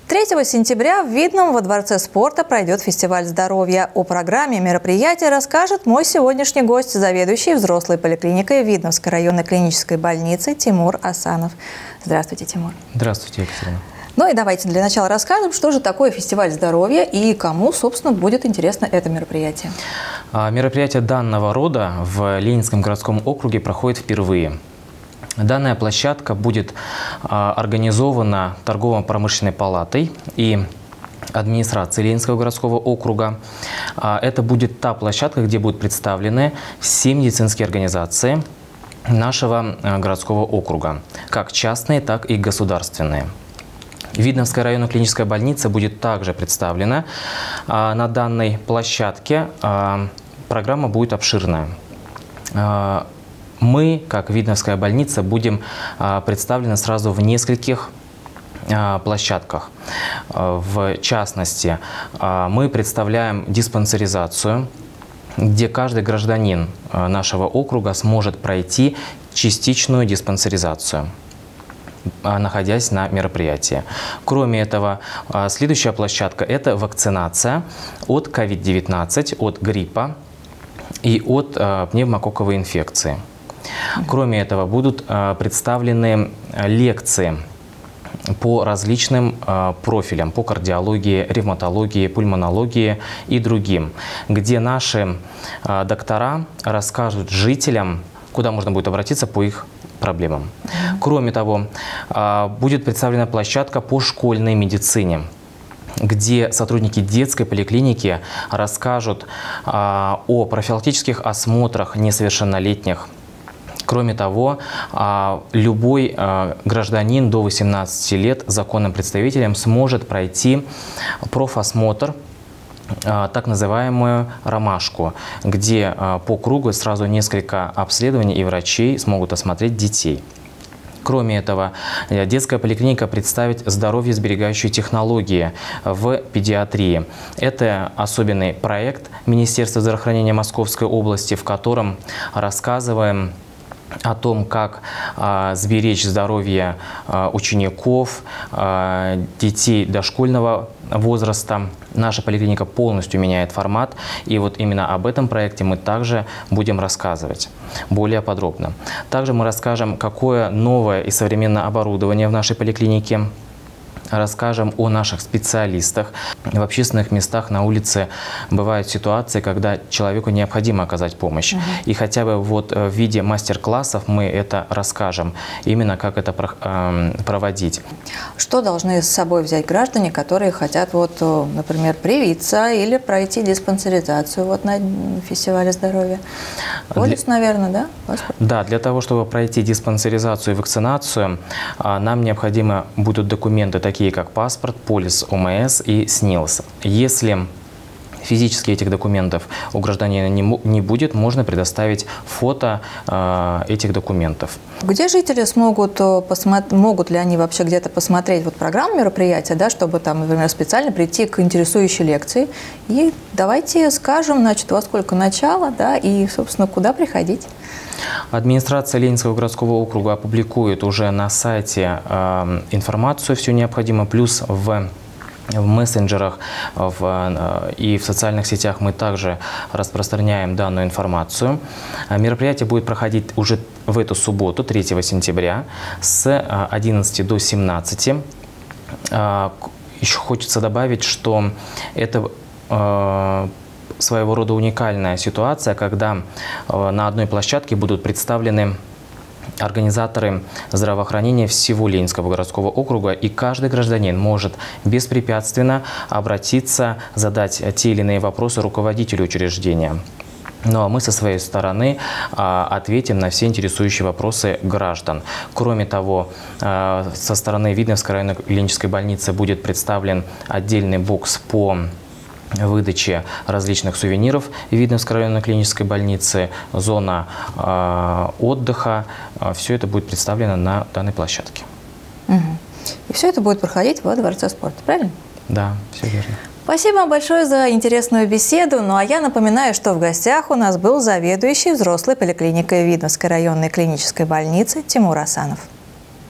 3 сентября в Видном во Дворце спорта пройдет фестиваль здоровья. О программе мероприятия расскажет мой сегодняшний гость, заведующий взрослой поликлиникой Видновской районной клинической больницы Тимур Асанов. Здравствуйте, Тимур. Здравствуйте, Екатерина. Ну и давайте для начала расскажем, что же такое фестиваль здоровья и кому, собственно, будет интересно это мероприятие. Мероприятие данного рода в Ленинском городском округе проходит впервые. Данная площадка будет организована торгово-промышленной палатой и администрацией Ленинского городского округа. Это будет та площадка, где будут представлены все медицинские организации нашего городского округа, как частные, так и государственные. Видновская районная клиническая больница будет также представлена на данной площадке. Программа будет обширная. Мы, как Видновская больница, будем представлены сразу в нескольких площадках. В частности, мы представляем диспансеризацию, где каждый гражданин нашего округа сможет пройти частичную диспансеризацию, находясь на мероприятии. Кроме этого, следующая площадка – это вакцинация от COVID-19, от гриппа и от пневмококковой инфекции. Кроме этого, будут представлены лекции по различным профилям, по кардиологии, ревматологии, пульмонологии и другим, где наши доктора расскажут жителям, куда можно будет обратиться по их проблемам. Кроме того, будет представлена площадка по школьной медицине, где сотрудники детской поликлиники расскажут о профилактических осмотрах несовершеннолетних. Кроме того, любой гражданин до 18 лет законным представителем сможет пройти профосмотр, так называемую ромашку, где по кругу сразу несколько обследований и врачей смогут осмотреть детей. Кроме этого, детская поликлиника представит здоровье-сберегающие технологии в педиатрии. Это особенный проект Министерства здравоохранения Московской области, в котором рассказываем о том, как сберечь здоровье учеников, детей дошкольного возраста. Наша поликлиника полностью меняет формат, и вот именно об этом проекте мы также будем рассказывать более подробно. Также мы расскажем, какое новое и современное оборудование в нашей поликлинике. Расскажем о наших специалистах. В общественных местах на улице бывают ситуации, когда человеку необходимо оказать помощь. И хотя бы вот в виде мастер-классов мы это расскажем, именно как это проводить. Что должны с собой взять граждане, которые хотят, вот, например, привиться или пройти диспансеризацию вот на фестивале здоровья? Полис, наверное, да? Паспорт? Да, для того, чтобы пройти диспансеризацию и вакцинацию, нам необходимы будут документы, такие как паспорт, полис ОМС и СНИЛС. Если физически этих документов у гражданина не будет, можно предоставить фото этих документов. Где жители могут ли они вообще где-то посмотреть вот программу мероприятия, да, чтобы там, например, специально прийти к интересующей лекции? И давайте скажем, значит, во сколько начало, да, и, собственно, куда приходить. Администрация Ленинского городского округа опубликует уже на сайте информацию всю необходимую, плюс в мессенджерах и в социальных сетях мы также распространяем данную информацию. Мероприятие будет проходить уже в эту субботу, 3 сентября, с 11 до 17. Еще хочется добавить, что это своего рода уникальная ситуация, когда на одной площадке будут представлены организаторы здравоохранения всего Ленинского городского округа, и каждый гражданин может беспрепятственно обратиться, задать те или иные вопросы руководителю учреждения. Ну а мы со своей стороны ответим на все интересующие вопросы граждан. Кроме того, со стороны Видновской районной клинической больницы будет представлен отдельный бокс по выдачи различных сувениров Видновской районной клинической больницы, зона отдыха. Все это будет представлено на данной площадке. И все это будет проходить во Дворце спорта, правильно? Да, все верно. Спасибо большое за интересную беседу. Ну а я напоминаю, что в гостях у нас был заведующий взрослой поликлиникой Видновской районной клинической больницы Тимур Асанов.